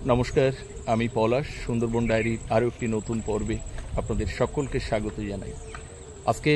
নমস্কার, আমি পলাশ। সুন্দরবন ডায়েরির আরও একটি নতুন পর্বে আপনাদের সকলকে স্বাগত জানাই। আজকে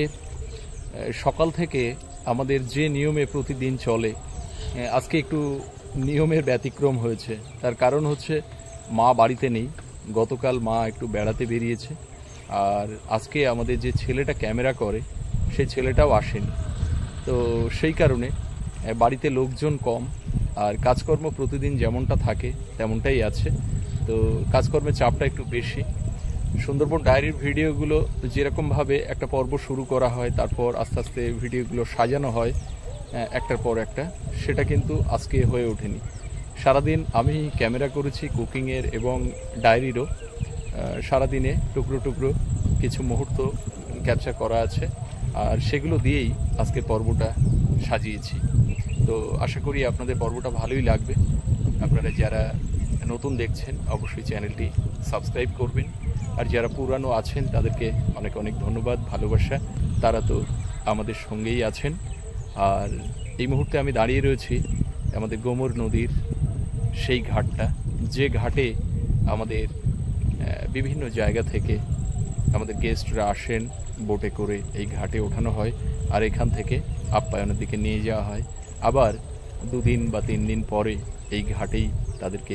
সকাল থেকে আমাদের যে নিয়মে প্রতিদিন চলে, আজকে একটু নিয়মের ব্যতিক্রম হয়েছে। তার কারণ হচ্ছে মা বাড়িতে নেই। গতকাল মা একটু বেড়াতে বেরিয়েছে, আর আজকে আমাদের যে ছেলেটা ক্যামেরা করে সেই ছেলেটাও আসেনি। তো সেই কারণে বাড়িতে লোকজন কম, আর কাজকর্ম প্রতিদিন যেমনটা থাকে তেমনটাই আছে। তো কাজকর্মের চাপটা একটু বেশি। সুন্দরবন ডায়েরির ভিডিওগুলো যেরকমভাবে একটা পর্ব শুরু করা হয়, তারপর আস্তে আস্তে ভিডিওগুলো সাজানো হয় একটার পর একটা, সেটা কিন্তু আজকে হয়ে ওঠেনি। সারাদিন আমি ক্যামেরা করেছি কুকিংয়ের এবং ডায়েরিরও। সারাদিনে টুকরো টুকরো কিছু মুহূর্ত ক্যাপচার করা আছে, আর সেগুলো দিয়েই আজকে পর্বটা সাজিয়েছি। তো আশা করি আপনাদের পর্বটা ভালোই লাগবে। আপনারা যারা নতুন দেখছেন অবশ্যই চ্যানেলটি সাবস্ক্রাইব করবেন, আর যারা পুরানো আছেন তাদেরকে অনেক অনেক ধন্যবাদ, ভালোবাসা। তারা তো আমাদের সঙ্গেই আছেন। আর এই মুহূর্তে আমি দাঁড়িয়ে রয়েছি আমাদের গোমর নদীর সেই ঘাটটা, যে ঘাটে আমাদের বিভিন্ন জায়গা থেকে আমাদের গেস্টরা আসেন, বোটে করে এই ঘাটে ওঠানো হয়, আর এখান থেকে আপ্যায়নের দিকে নিয়ে যাওয়া হয়। আবার 2 দিন বা 3 দিন পরে এই ঘাটেই তাদেরকে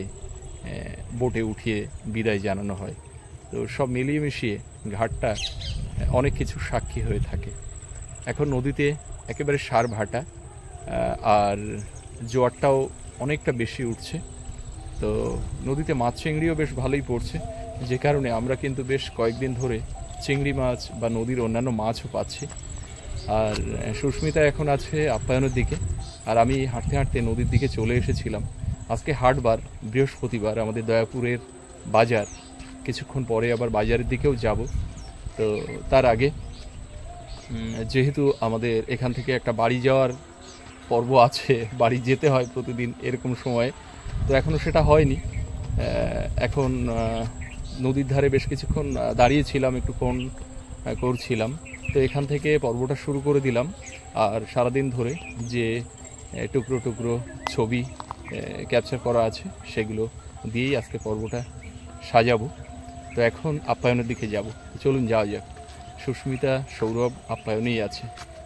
বোটে উঠিয়ে বিদায় জানানো হয়। তো সব মিলিয়ে মিশিয়ে ঘাটটা অনেক কিছু সাক্ষী হয়ে থাকে। এখন নদীতে একেবারে সার ভাটা, আর জোয়ারটাও অনেকটা বেশি উঠছে। তো নদীতে মাছ চিংড়িও বেশ ভালোই পড়ছে, যে কারণে আমরা কিন্তু বেশ কয়েকদিন ধরে চিংড়ি মাছ বা নদীর অন্যান্য মাছও পাচ্ছি। আর সুস্মিতা এখন আছে আপ্যায়নের দিকে, আর আমি হাঁটতে হাঁটতে নদীর দিকে চলে এসেছিলাম। আজকে হাটবার, বৃহস্পতিবার, আমাদের দয়াপুরের বাজার। কিছুক্ষণ পরে আবার বাজারের দিকেও যাব। তো তার আগে যেহেতু আমাদের এখান থেকে একটা বাড়ি যাওয়ার পর্ব আছে, বাড়ি যেতে হয় প্রতিদিন এরকম সময়ে, তো এখনও সেটা হয়নি। এখন নদীর ধারে বেশ কিছুক্ষণ দাঁড়িয়েছিলাম, একটু ফোন করছিলাম। তো এখান থেকে পর্বটা শুরু করে দিলাম। আর সারাদিন ধরে যে টুকরো টুকরো ছবি ক্যাপচার করা আছে সেগুলো দিয়েই আজকে পর্বটা সাজাবো। তো এখন আপ্যায়নের দিকে যাব, চলুন যাওয়া যাক। সুস্মিতা, সৌরভ আপ্যায়নেই আছে।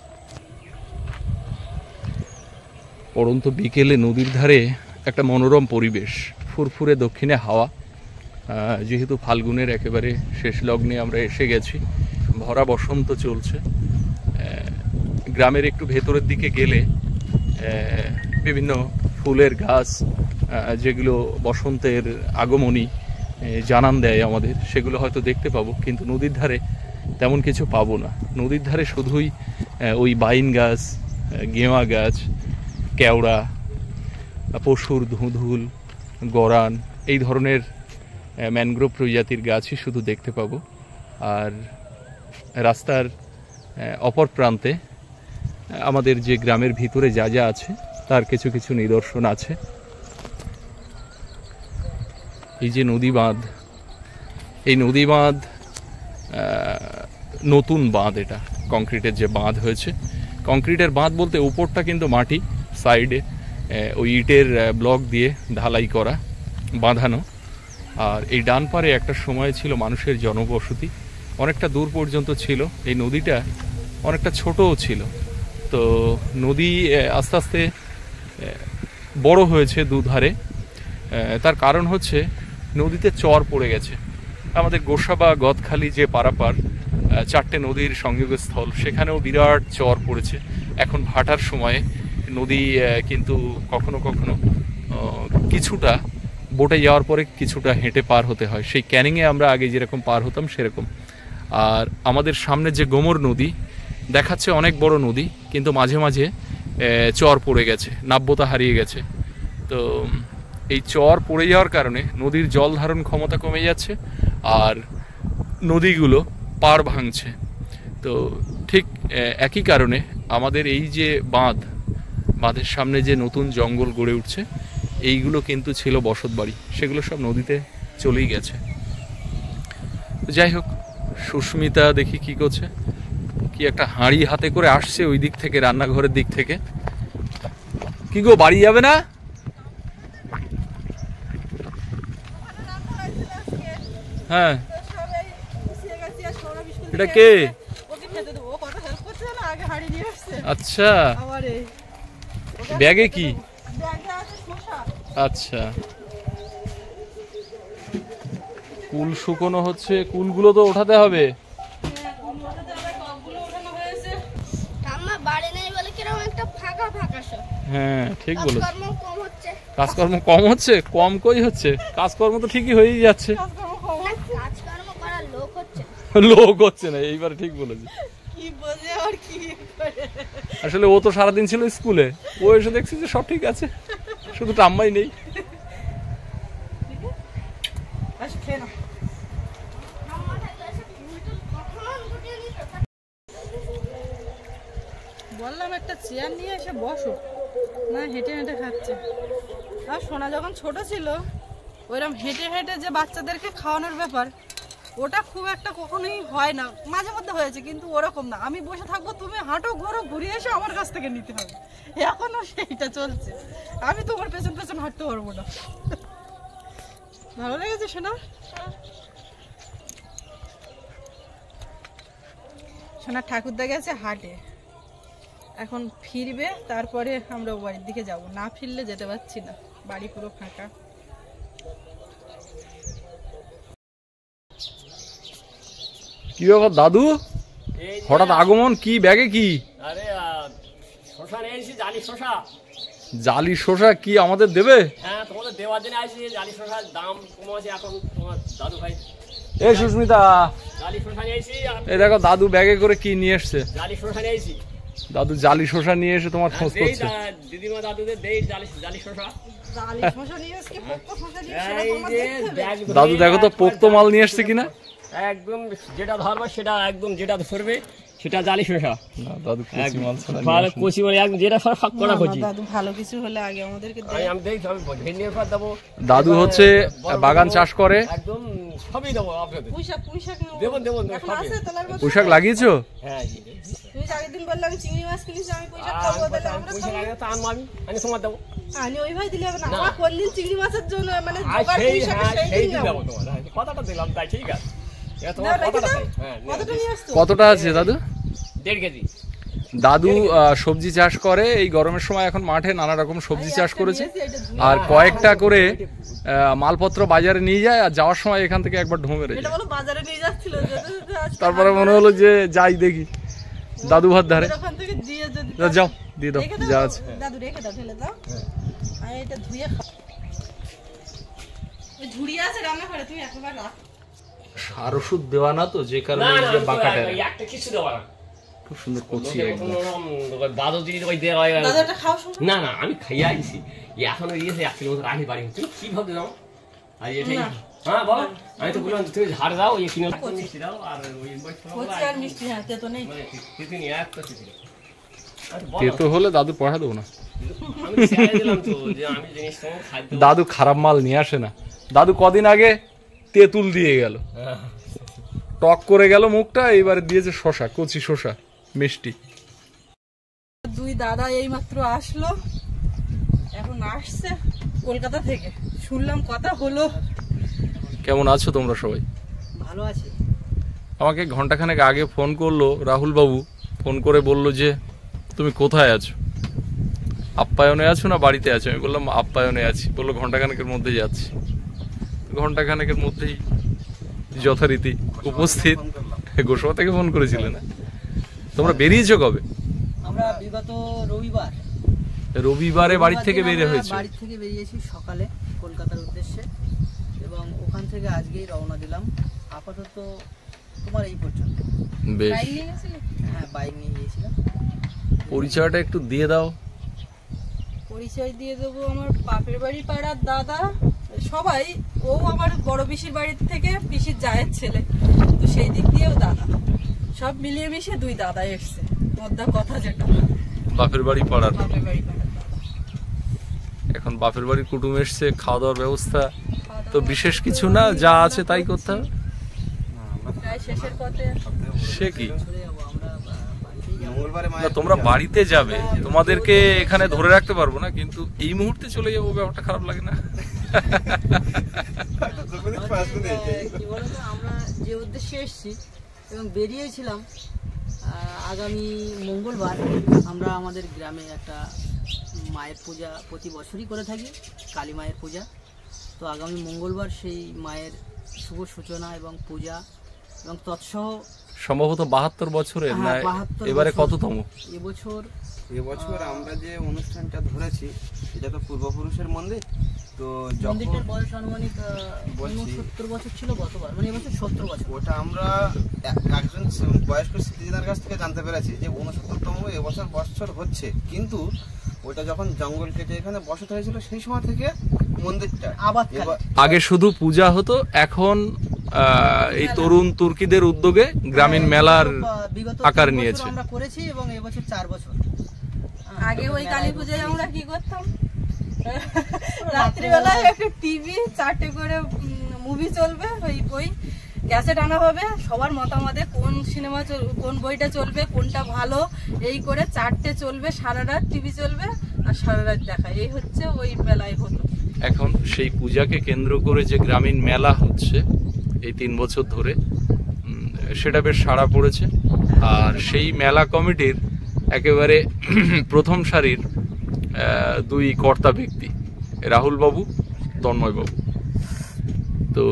পড়ন্ত বিকেলে নদীর ধারে একটা মনোরম পরিবেশ, ফুরফুরে দক্ষিণে হাওয়া। যেহেতু ফাল্গুনের একেবারে শেষ লগ্নে আমরা এসে গেছি, ভরা বসন্ত চলছে। গ্রামের একটু ভেতরের দিকে গেলে বিভিন্ন ফুলের গাছ, যেগুলো বসন্তের আগমনী জানান দেয় আমাদের, সেগুলো হয়তো দেখতে পাবো, কিন্তু নদীর ধারে তেমন কিছু পাবো না। নদীর ধারে শুধুই ওই বাইন গাছ, গেওয়া গাছ, কেওড়া, পশুর ধুঁধুল, গরান, এই ধরনের ম্যানগ্রোভ প্রজাতির গাছই শুধু দেখতে পাবো। আর রাস্তার অপর প্রান্তে আমাদের যে গ্রামের ভিতরে যা যা আছে তার কিছু কিছু নিদর্শন আছে। এই যে নদী বাঁধ, এই নদী বাঁধ নতুন বাঁধ, এটা কংক্রিটের যে বাঁধ হয়েছে। কংক্রিটের বাঁধ বলতে উপরটা কিন্তু মাটি, সাইডে ওই ইটের ব্লক দিয়ে ঢালাই করা, বাঁধানো। আর এই ডান পারে একটা সময় ছিল মানুষের জনবসতি, অনেকটা দূর পর্যন্ত ছিল। এই নদীটা অনেকটা ছোটও ছিল। তো নদী আস্তে আস্তে বড় হয়েছে দুধারে। তার কারণ হচ্ছে নদীতে চর পড়ে গেছে। আমাদের গোসা বা গদখালি যে পারাপার, 4টে নদীর সংযোগস্থল, সেখানেও বিরাট চর পড়েছে। এখন ভাটার সময়ে নদী কিন্তু কখনো কখনো কিছুটা বোটে যাওয়ার পরে কিছুটা হেঁটে পার হতে হয়। সেই ক্যানিংয়ে আমরা আগে যেরকম পার হতাম সেরকম। আর আমাদের সামনে যে গোমর নদী দেখাচ্ছে অনেক বড় নদী, কিন্তু মাঝে মাঝে চর পড়ে গেছে, নাব্যতা হারিয়ে গেছে। তো এই চর পড়ে যাওয়ার কারণে নদীর জল ধারণ ক্ষমতা কমে যাচ্ছে, আর নদীগুলো পার ভাঙছে। তো ঠিক একই কারণে আমাদের এই যে বাঁধের সামনে যে নতুন জঙ্গল গড়ে উঠছে, এইগুলো কিন্তু ছিল বসত বাড়ি, সেগুলো সব নদীতে চলেই গেছে। যাই হোক, সুস্মিতা দেখি কি করছে, কি একটা হাঁড়ি হাতে করে আসছে ওই দিক থেকে, রান্নাঘরের দিক থেকে। কি গো, বাড়ি যাবে না? হ্যাঁ, এটা কে? আচ্ছা, ব্যাগে কি? আচ্ছা, কুল শুকনো হচ্ছে, কুলগুলো তো ওঠাতে হবে। হ্যাঁ ঠিক বলেছ, কাজকর্ম কম হচ্ছে। কম কই হচ্ছে, কাজকর্ম তো ঠিকই হয়েই যাচ্ছে, লোক হচ্ছে না। এইবার ঠিক বলেছি। আসলে ও তো সারাদিন ছিল স্কুলে, ও এসে দেখছি যে সব ঠিক আছে, শুধু টাম্মাই নেই। বললাম একটা চেয়ার নিয়ে এসে বসো, না হেঁটে হেঁটে খাচ্ছে। আর সোনা যখন ছোট ছিল ওইরকম হেঁটে হেঁটে যে বাচ্চাদেরকে খাওয়ানোর ব্যাপার, ওটা খুব একটা কখনোই হয় না, মাঝে মধ্যে হয়েছে, কিন্তু ওরকম না আমি বসে থাকবো, তুমি হাঁটো ঘোরো, ঘুরিয়ে এসে আমার কাছ থেকে নিতে হবে। এখনো সেইটা চলছে, আমি তোমার পেছন পেছন হাঁটতে পারবো না। ভালো লেগেছে সোনা? সোনা ঠাকুরদা গেছে হাটে, এখন ফিরবে, তারপরে আমরা বাড়ির দিকে যাব। না ফিরলে যেতে পারছি না, বাড়ি পুরো ফাঁকা। কি ব্যাপার দাদু, হঠাৎ আগমন? কি ব্যাগে কি? আরে শশা নিয়েছি, জালি শশা। জালি শশা কি আমাদের দেবে? হ্যাঁ, তোমাদের দেওয়ার জন্য আসছি। জালি শশার দাম কমেছে এখন, তোমার দাদু ভাই। এই সুস্মিতা, জালি শশা নিয়েছি। এই দেখো দাদু ব্যাগে করে কি নিয়ে এসছে। জালি শশা নিয়েছি। দাদু জালি শশা নিয়ে এসে তোমার খোঁজ করছে। দিদিমা দাদুদের দেই জালি শশা। দাদু দেখো তো পোক্ত মাল নিয়ে এসছে কিনা। একদম যেটা ধরবে সেটা, একদম যেটা ধরবে সেটা জালি শশা। দাদু কচি মাল ছাড়া ভালো কচি মানে একদম যেটা ফাঁক করা কচি। দাদু ভালো কিছু হলে আগে আমাদেরকে দেয়। আমি দেখি, আমি ভেন্ডি এর দেবো। দাদু হচ্ছে বাগান চাষ করে, একদম সবই দেবো আপনাদের। পুঁইশাক দেবো দেবো সবই। পুঁইশাক লাগিয়েছো? হ্যাঁ, তুমি আগের দিন বললাম চিংড়ি মাছ কিনেছি, আমি পুঁইশাক খাবো, তাহলে আমরা খাবো। আমি তোমার দেবো। আমি ওই ভাই দিলে হবে না, আমার কোন দিন চিংড়ি মাছের জন্য মানে সেই দিন দেবো তোমার। কথাটা দিলাম তাই, ঠিক আছে। কতটা আছে দাদু? 1.5 কেজি। দাদু সবজি চাষ করে, এই গরমের সময় এখন মাঠে নানা রকম সবজি চাষ করেছে, আর কয়েকটা করে মালপত্র বাজারে নিয়ে যায়, আর যাওয়ার সময় এখান থেকে একবার ঢোঁ মেরে যায়। তারপরে মনে হলো যে যাই দেখি দাদু ভাত ধারে, যাও দিয়ে দাও যা আছে। দাদু রেখে দাও, ফেলে দাও, আমি এটা ধুয়ে খাবো। ওই ঝুড়ি আছে রান্না করে, তুমি একবার রাখ। সার ওষুধ দেওয়া না তো, যে কারণে একটা কিছু দেওয়া না। খুব সুন্দর করছি দাদু দিদি ওই দেওয়া। দাদুটা খাও। না না, আমি খাইয়ে আইছি, এখনো দিয়েছে 1 কিলো মতো রাখি পারি। তুমি কি ভাবতে দাও? আর এটাই হ্যাঁ বল, আমি তো বললাম তুমি ঝাড় দাও, এই কিলো মিষ্টি দাও, আর ওই কচি আর মিষ্টি। হ্যাঁ, তেতো নেই, তেতো নেই, একটা তেতো। তেতো হলে দাদু পয়সা দেবো না। আমি ছেড়ে দিলাম তো, যে আমি জিনিস তো খাদ্য। দাদু খারাপ মাল নিয়ে আসে না। দাদু কদিন আগে তেঁতুল দিয়ে গেল, টক করে গেল মুখটা, এবারে দিয়েছে শশা, কচি শশা মিষ্টি। দুই দাদা এইমাত্র আসলো, এখন আসছে কলকাতা থেকে, শুনলাম কথা হলো। কেমন আছো তোমরা সবাই? ভালো আছি। আমাকে ঘন্টাখানেক আগে ফোন করলো রাহুল বাবু, ফোন করে বলল যে তুমি কোথায় আছো, আপ্যায়নে আছো না বাড়িতে আছো? আমি বললাম আপ্যায়নে আছি। বললো ঘন্টাখানেকের মধ্যে যাচ্ছি। ঘন্টাখানেকের মধ্যেই যথারীতি উপস্থিত। গোসবা থেকে ফোন করেছিলে না? তোমরা বেরিয়েছো কবে? আমরা বিগত রবিবারে বাড়ি থেকে বেরিয়ে হয়েছে। বাড়ি থেকে বেরিয়েছি সকালে কলকাতার উদ্দেশ্যে, এবং ওখান থেকে আজকেই রওনা দিলাম। আপাতত তোমার এই পর্যন্ত। বেশ, হ্যাঁ বাইক নিয়ে গিয়েছিলাম। পরিচয়টা একটু দিয়ে দাও। পরিচয় দিয়ে দেবো, আমার বাপের বাড়ি পাড়ার দাদা সবাই, ও আমার বড় পিসির বাড়ির থেকে পিসির জায়ের ছেলে, তো সেই দিক দিয়েও দাদা, সব মিলিয়ে মিশিয়ে দুই দাদা এসছে। মধ্যা কথা যেটা বাপের বাড়ি পাড়ার, বাপের বাড়ি পাড়ার দাদা। এখন বাপের বাড়ির কুটুম এসছে, খাওয়া দাওয়ার ব্যবস্থা তো বিশেষ কিছু না, যা আছে তাই করতে হবে। প্রায় শেষের পথে। সে কি না, তোমরা বাড়িতে যাবে, তোমাদেরকে এখানে ধরে রাখতে পারবো না, কিন্তু এই মুহূর্তে চলে যাবো, ব্যাপারটা খারাপ লাগে না? কি বলতো, আমরা যে উদ্দেশ্যে এসেছি এবং বেরিয়েছিলাম আগামী মঙ্গলবার আমরা আমাদের গ্রামে একটা মায়ের পূজা প্রতি বছরই করে থাকি, কালী মায়ের পূজা। তো আগামী মঙ্গলবার সেই মায়ের শুভ সূচনা এবং পূজা এবং তৎসহ সম্ভবত 72 বছরের না 72 এবারে বছর। কততম? এবছর আমরা যে অনুষ্ঠানটা ধরেছি এটা তো পূর্বপুরুষের মন্দির, তো যখন মন্দিরটার বয়স আনুমানিক বলছি। 69 বছর ছিল গতবার, মানে এবছর 70 বছর। ওটা আমরা একজন বয়স্ক স্মৃতিজনের কাছ থেকে জানতে পেরেছি যে 69তম এবছর বছর হচ্ছে, কিন্তু ওটা যখন জঙ্গল কেটে এখানে বসত হয়েছিল সেই সময় থেকে মন্দিরটা আবার আগে শুধু পূজা হতো, এখন এই তরুণ তুর্কিদের উদ্যোগে গ্রামীণ মেলার বিগত আকার 3 বছর নিয়েছে। আমরা করেছি এবং এবছর 4 বছর। আগে ওই কালী পূজায় আমরা কি করতাম, রাত্রিবেলায় একটা টিভি 4টে করে মুভি চলবে, ওই ক্যাসেট আনা হবে, সবার মতামতে কোন সিনেমা কোন বইটা চলবে, কোনটা ভালো, এই করে 4টে চলবে, সারা রাত টিভি চলবে আর সারা রাত দেখা, এই হচ্ছে ওই মেলায় হতো। এখন সেই পূজাকে কেন্দ্র করে যে গ্রামীণ মেলা হচ্ছে এই 3 বছর ধরে, সেটা বেশ সাড়া পড়েছে। আর সেই মেলা কমিটির একেবারে প্রথম সারির 2 কর্তা ব্যক্তি, রাহুল বাবু, তন্ময় বাবু। তো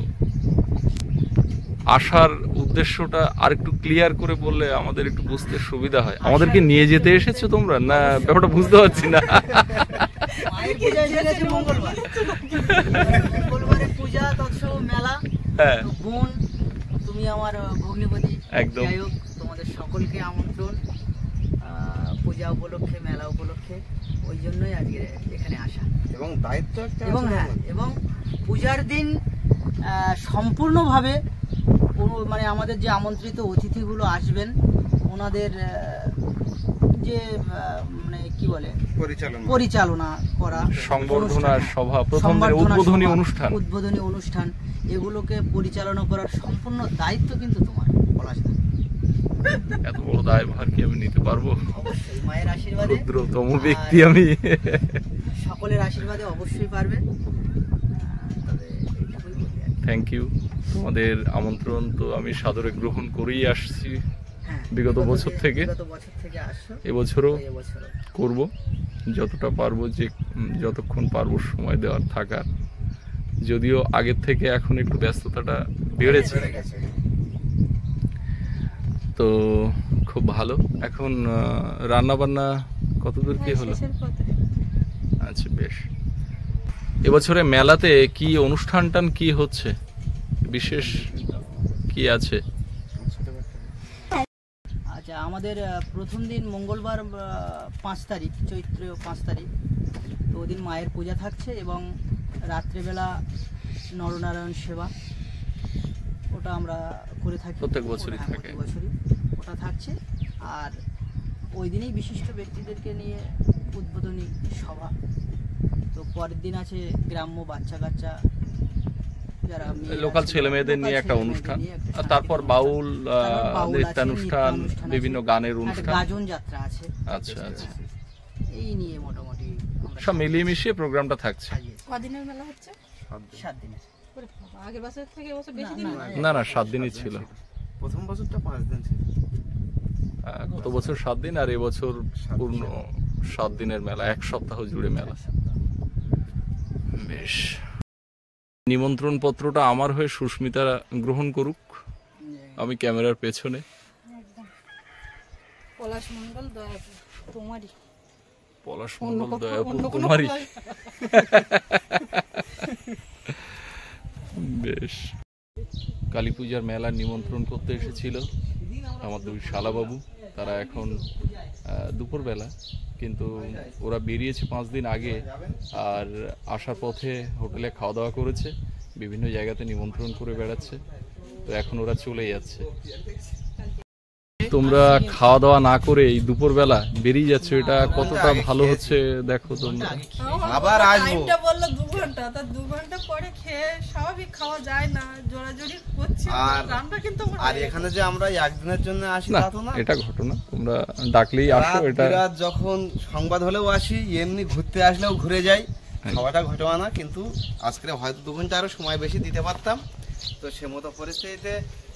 আসার উদ্দেশ্যটা আর একটু ক্লিয়ার করে বললে আমাদের একটু বুঝতে সুবিধা হয়। আমাদেরকে নিয়ে যেতে এসেছো তোমরা, না ব্যাপারটা বুঝতে পারছি না। মায়ের পূজা এসে গেছে মঙ্গলবার, মঙ্গলবারের পূজা তৎসহ মেলা। হ্যাঁ, তো বোন, তুমি আমার ভগ্নিপতি, একদম। যাই হোক তোমাদের সকলকে আমন্ত্রণ পূজা উপলক্ষে, মেলা উপলক্ষে, ওই জন্যই আজকে এখানে আসা। এবং দায়িত্ব একটা এবং আছে হ্যাঁ, আমাদের। এবং পূজার দিন সম্পূর্ণভাবে মানে আমাদের যে আমন্ত্রিত অতিথিগুলো আসবেন ওনাদের যে মানে কি বলে পরিচালনা করা, সংবর্ধনা সভা, প্রথম সংবর্ধনা উদ্বোধনী সভা, অনুষ্ঠান, উদ্বোধনী অনুষ্ঠান, এগুলোকে পরিচালনা করার সম্পূর্ণ দায়িত্ব কিন্তু তোমার, পলাশদা। এত বড় দায়ভার কি আমি নিতে পারবো? অবশ্যই মায়ের আশীর্বাদে, ক্ষুদ্রতম ব্যক্তি আমি। সকলের আশীর্বাদে অবশ্যই পারবে। তবে এইটুকুই বলি আর কি। Thank you. তোমাদের আমন্ত্রণ তো আমি সাদরে গ্রহণ করেই আসছি হ্যাঁ, বিগত বছর থেকে। বিগত বছর থেকে আসছো, এবছরও এবছরও করব, যতটা পারবো, যে যতক্ষণ পারবো সময় দেওয়ার থাকার। যদিও আগের থেকে এখন একটু ব্যস্ততাটা বেড়েছে, তো খুব ভালো। এখন রান্না বান্না কতদূর কি হলো? শেষের পথে। আচ্ছা, বেশ। এবছরে মেলাতে কি অনুষ্ঠান কি হচ্ছে, বিশেষ কি আছে? আচ্ছা, আমাদের প্রথম দিন মঙ্গলবার 5 তারিখ, চৈত্র 5 তারিখ, তো ওদিন মায়ের পূজা থাকছে এবং রাত্রেবেলা নরনারায়ণ সেবা, ওটা আমরা করে থাকি প্রত্যেক বছরই হ্যাঁ, থাকে। প্রত্যেক বছরই ওটা থাকছে। আর ওই দিনেই বিশিষ্ট ব্যক্তিদেরকে নিয়ে উদ্বোধনী সভা। তো পরের দিন আছে গ্রাম্য বাচ্চা কাচ্চা, যারা লোকাল ছেলে মেয়েদের নিয়ে একটা অনুষ্ঠান, আর তারপর বাউল নৃত্যানুষ্ঠান, বিভিন্ন গানের অনুষ্ঠান, গাজন যাত্রা আছে। আচ্ছা আচ্ছা, এই নিয়ে মোটামুটি আমরা সব মিলিয়ে মিশিয়ে প্রোগ্রামটা থাকছে। সাজিয়েছি। কদিনের মেলা হচ্ছে? 7 দিনের। ওরে বাবা, আগের বছর থেকে এবছর বেশি না, দিন না, হয়। না না, 7 দিনই ছিল। প্রথম বছরটা 5 দিন ছিল। গত বছর 7 দিন, আর এবছর পূর্ণ 7 দিনের মেলা, 1 সপ্তাহ জুড়ে মেলা। বেশ। নিমন্ত্রণ পত্রটা আমার হয়ে সুস্মিতা গ্রহণ করুক, আমি ক্যামেরার পেছনে। পলাশ মণ্ডল, দয়াপুর, তোমারই। পলাশ অন্য মণ্ডল, কোথাও- দয়াপুর, অন্য কোনো কুমারী। পলাশ। বেশ। কালী পূজার মেলার নিমন্ত্রণ করতে এসেছিল আমার 2 শালাবাবু। তারা এখন দুপুরবেলা, কিন্তু ওরা বেরিয়েছে 5 দিন আগে, আর আসার পথে হোটেলে খাওয়া দাওয়া করেছে, বিভিন্ন জায়গাতে নিমন্ত্রণ করে বেড়াচ্ছে, তো এখন ওরা চলে যাচ্ছে। তোমরা খাওয়া দাওয়া না করে এই দুপুরবেলা বেরিয়ে যাচ্ছ, এটা কতটা ভালো হচ্ছে দেখো তোমরা। আবার আসবো। টাইমটা বললো 2 ঘন্টা, তা 2 ঘন্টা পরে খেয়ে স্বাভাবিক খাওয়া যায় না, জোরাজোরি করছে। আর- রান্না কিন্তু আমার আর হয়ে এখানে যে আমরা একদিনের জন্য আসি না, তা তো না। এটা ঘটনা, তোমরা ডাকলেই আসো। রাত এটা বিরাত যখন সংবাদ হলেও আসি, এমনি ঘুরতে আসলেও ঘুরে যাই, খাওয়াটা ঘটোয়া না, কিন্তু আজকে হয়তো 2 ঘন্টা আরো সময় বেশি দিতে পারতাম। তো সে মতো পরিস্থিতিতে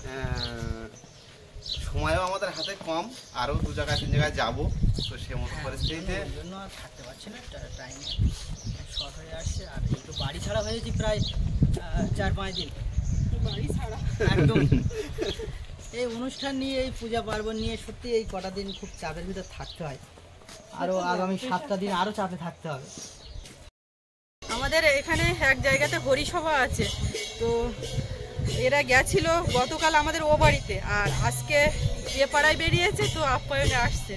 সময়ও আমাদের হাতে কম, আরো 2 জায়গায় 3 জায়গায় যাবো। তো সে মতো পরিস্থিতিতে ওই জন্য আর থাকতে পারছি না, টাইম শর্ট হয়ে আসছে। আর একটু বাড়ি ছাড়া হয়েছি প্রায় 4-5 দিন বাড়ি ছাড়া একদম। এই অনুষ্ঠান নিয়ে, এই পূজা পার্বণ নিয়ে সত্যি এই কটা দিন খুব চাপের ভিতর থাকতে হয়। আরো আগামী 7টা দিন আরো চাপে থাকতে হবে। আমাদের এখানে এক জায়গাতে হরিসভা আছে, তো এরা গেছিল গতকাল আমাদের ও বাড়িতে, আর আজকে এ পাড়ায় বেরিয়েছে, তো আপ্যায়নে আসছে।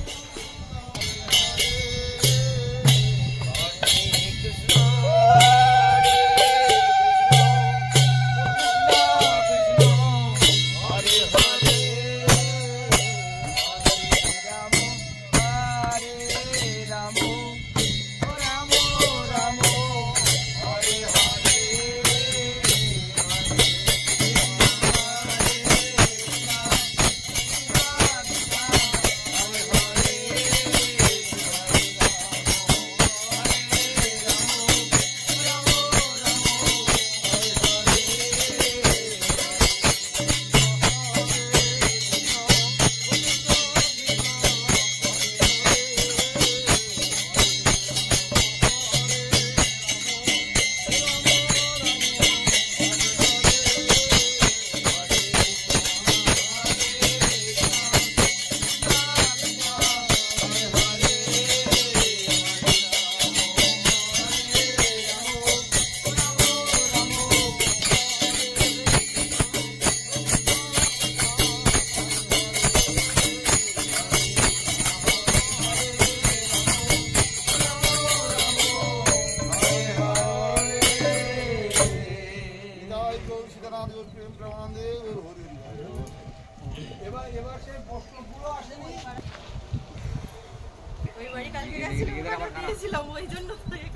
ওই বাড়ি কালকে গেছিলাম, ওই জন্য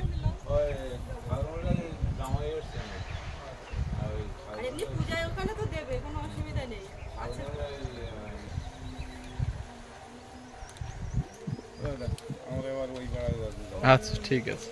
আর এমনি পূজায় ওখানে তো দেবে, কোনো অসুবিধা নেই। আচ্ছা ঠিক আছে।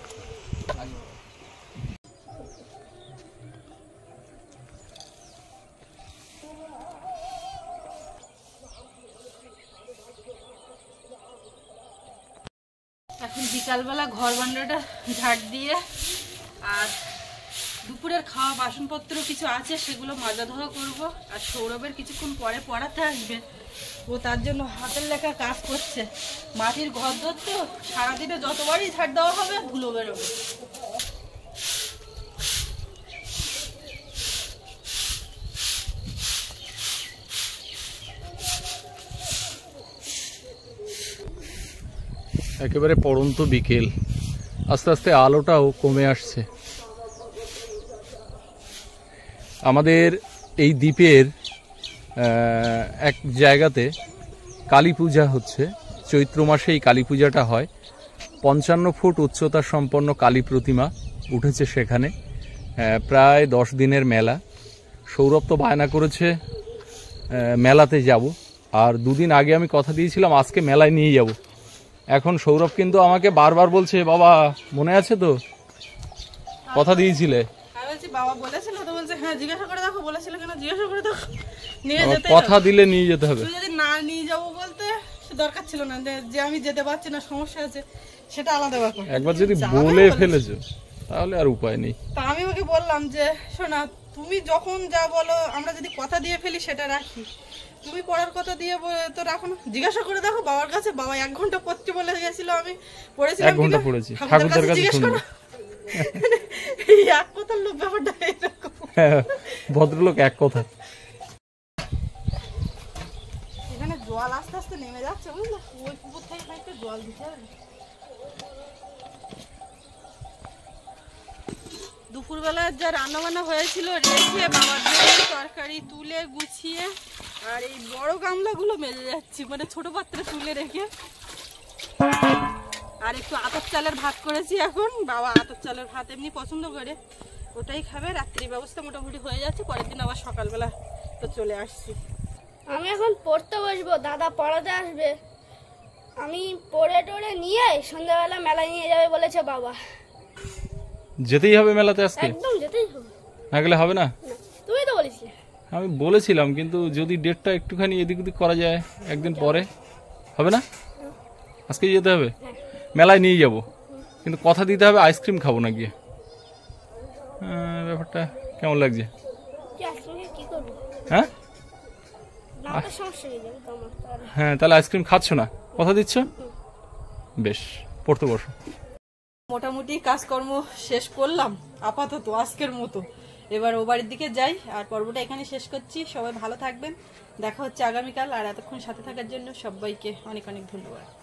এখন বিকালবেলা ঘর বান্নাটা ঝাড় দিয়ে, আর দুপুরের খাওয়া বাসনপত্র কিছু আছে সেগুলো মাজা ধোয়া করবো। আর সৌরভের কিছুক্ষণ পরে পড়াতে আসবে, ও তার জন্য হাতের লেখা কাজ করছে। মাটির ঘর ধরতে সারাদিনে যতবারই ঝাড় দেওয়া হবে ধুলো বেরোবে। একেবারে পড়ন্ত বিকেল, আস্তে আস্তে আলোটাও কমে আসছে। আমাদের এই দ্বীপের এক জায়গাতে কালী পূজা হচ্ছে। চৈত্র মাসে এই কালী পূজাটা হয়। 55 ফুট উচ্চতা সম্পন্ন কালী প্রতিমা উঠেছে সেখানে। প্রায় 10 দিনের মেলা। সৌরভ তো বায়না করেছে মেলাতে যাব, আর 2 দিন আগে আমি কথা দিয়েছিলাম আজকে মেলায় নিয়ে যাব। এখন সৌরভ কিন্তু আমাকে বারবার বলছে, বাবা মনে আছে তো, কথা দিয়েছিলে? আমি বলছি বাবা বলেছিল তো, বলছে হ্যাঁ জিজ্ঞাসা করে দেখো, বলেছিল কেন জিজ্ঞাসা করে দেখো, নিয়ে যেতে কথা দিলে নিয়ে যেতে হবে। তুই যদি না নিয়ে যাবো বলতে দরকার ছিল না, যে আমি যেতে পারছি না, সমস্যা আছে, সেটা আলাদা ব্যাপার। একবার যদি বলে ফেলেছো তাহলে আর উপায় নেই। তা আমি ওকে বললাম যে শোনা, তুমি যখন যা বলো, আমরা যদি কথা দিয়ে ফেলি সেটা রাখি, তুমি পড়ার কথা দিয়ে তো রাখো না, জিজ্ঞাসা করে দেখো বাবার কাছে। বাবা 1 ঘন্টা পড়তে বলে গেছিল, আমি পড়েছিলাম 1 ঘন্টা পড়েছি, ঠাকুরদার কাছে শুনবো। এই এক কথার লোক ব্যাপারটা এরকম। হ্যাঁ, ভদ্রলোক এক কথা। এখানে জল আস্তে আস্তে নেমে যাচ্ছে, বুঝলো, ওই পুকুর থেকে খানিকটা জল দিতে হবে। দুপুরবেলা যা রান্না বান্না হয়েছিল রেখে, বাবার জন্য তরকারি তুলে গুছিয়ে, আর এই বড় গামলাগুলো মেজে যাচ্ছি, মানে ছোট পাত্রে তুলে রেখে। আর একটু আতপ চালের ভাত করেছি এখন। বাবা আতপ চালের ভাত এমনি পছন্দ করে, ওটাই খাবে। রাত্রি ব্যবস্থা মোটামুটি হয়ে যাচ্ছে, পরের দিন আবার সকালবেলা তো চলে আসছি। আমি এখন পড়তে বসবো, দাদা পড়াতে আসবে। আমি পড়ে টড়ে নিয়ে সন্ধ্যাবেলা মেলায় নিয়ে যাবে বলেছে বাবা। যেতেই হবে মেলাতে আজকে? একদম যেতেই হবে। না গেলে হবে না? তুমি তো বলেছিলে। আমি বলেছিলাম, কিন্তু যদি ডেটটা একটুখানি এদিক ওদিক করা যায় একদিন পরে, হবে না? আজকে যেতে হবে, মেলায় নিয়ে যাব, কিন্তু কথা দিতে হবে আইসক্রিম খাবো না গিয়ে। ব্যাপারটা কেমন লাগছে? কি আইসক্রিম কি করব? হ্যাঁ না তো সমস্যা হয়ে যাবে তোমার। হ্যাঁ, তাহলে আইসক্রিম খাচ্ছ না, কথা দিচ্ছ? বেশ, পড়তে বসো। মোটামুটি কাজকর্ম শেষ করলাম আপাতত আজকের মতো। এবার ও বাড়ির দিকে যাই, আর পর্বটা এখানে শেষ করছি। সবাই ভালো থাকবেন, দেখা হচ্ছে আগামীকাল। আর এতক্ষণ সাথে থাকার জন্য সবাইকে অনেক অনেক ধন্যবাদ।